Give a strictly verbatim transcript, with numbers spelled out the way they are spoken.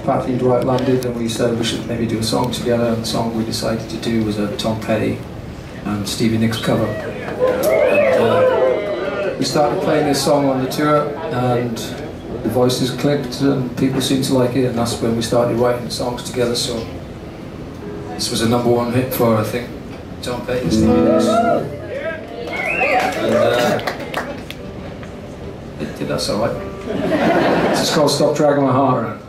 Patty and Dwight landed, and we said we should maybe do a song together, and the song we decided to do was a Tom Petty and Stevie Nicks cover. And, uh, we started playing this song on the tour, and the voices clicked, and people seemed to like it, and that's when we started writing the songs together. So this was a number one hit for, I think, Tom Petty and Stevie Nicks. And uh, it, it, that's alright. This is called Stop Dragging My Heart Around.